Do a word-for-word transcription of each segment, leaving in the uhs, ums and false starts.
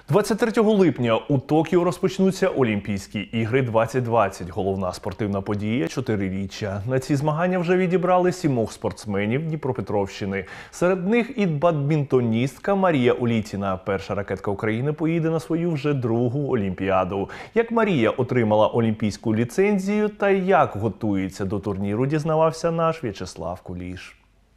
двадцять третього липня у Токіо розпочнуться Олімпійські ігри двадцять двадцять. Головна спортивна подія – чотириріччя. На ці змагання вже відібрали сімох спортсменів Дніпропетровщини. Серед них і бадмінтоністка Марія Улітіна. Перша ракетка України поїде на свою вже другу Олімпіаду. Як Марія отримала олімпійську ліцензію та як готується до турніру, дізнавався наш В'ячеслав Куліш.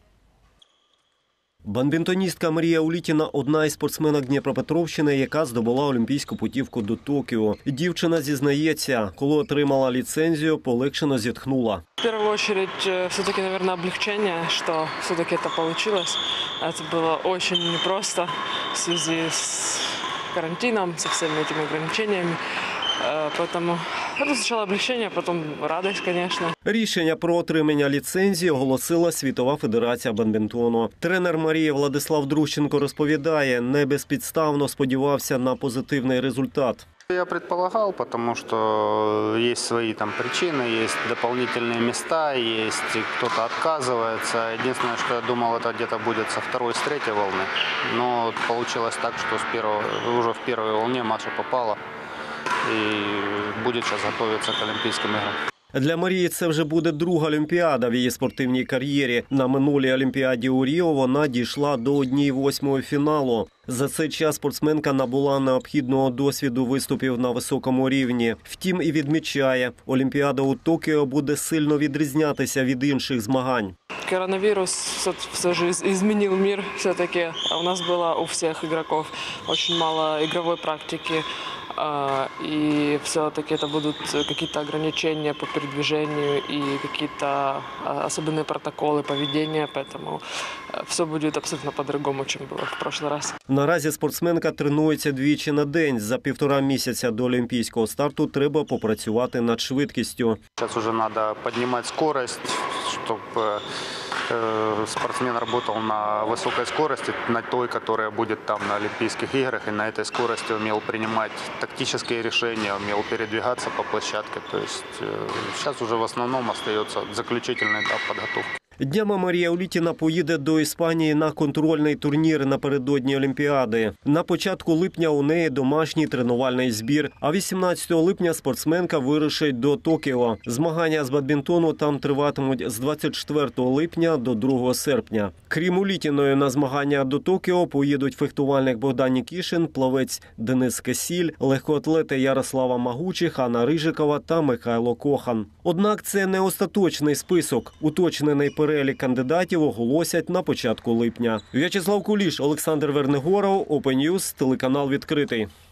Бадмінтоністка Марія Улітіна – одна із спортсменок Дніпропетровщини, яка здобула олімпійську путівку до Токіо. Дівчина зізнається, коли отримала ліцензію, полегшено зітхнула. В першу чергу, все-таки, наверное, облегчение, что все-таки это получилось. Это было очень непросто в связи с карантином, со всеми этими ограничениями. Поэтому это сначала облегчение, потом радость, конечно. Рішення про отримання ліцензії оголосила Світова федерація бадмінтону. Тренер Марії Владислав Друщенко розповідає, не безпідставно сподівався на позитивний результат. Я предполагал, потому что есть свои там причины, есть дополнительные места, есть кто-то отказывается. Единственное, что я думал, это где-то будет со второй, с третьей волны. Но получилось так, что с первого, уже в первой волне Маша попала и будет сейчас готовиться к Олимпийским играм. Для Марії це вже буде друга Олімпіада в її спортивній кар'єрі. На минулій Олімпіаді у Ріо вона дійшла до однієї восьмої фіналу. За цей час спортсменка набула необхідного досвіду виступів на високому рівні. Втім, і відмічає, Олімпіада у Токіо буде сильно відрізнятися від інших змагань. Коронавирус все же изменил мир все-таки. У нас было у всех игроков очень мало игровой практики. И все-таки это будут какие-то ограничения по передвижению и какие-то особенные протоколы поведения, поэтому все будет абсолютно по-другому, чем было в прошлый раз. Наразі спортсменка тренується двічі на день. За півтора місяця до олімпійського старту треба попрацювати над швидкістю. Зараз вже треба піднімати швидкість, щоб спортсмен работал на высокой скорости, на той, которая будет там на Олимпийских играх, и на этой скорости умел принимать тактические решения, умел передвигаться по площадке. То есть сейчас уже в основном остается заключительный этап подготовки. Днями Марія Улітіна поїде до Іспанії на контрольний турнір напередодні Олімпіади. На початку липня у неї домашній тренувальний збір, а вісімнадцятого липня спортсменка вирушить до Токіо. Змагання з бадмінтону там триватимуть з двадцять четвертого липня до другого серпня. Крім Улітіної, на змагання до Токіо поїдуть фехтувальник Богдан Нікішин, плавець Денис Кесіль, легкоатлети Ярослава Магучих, Анна Рижикова та Михайло Кохан. Однак це не остаточний список. Уточнений перелік кандидатів оголосять на початку липня. В'ячеслав Куліш, Олександр Вернигоров, Open News, телеканал «Відкритий».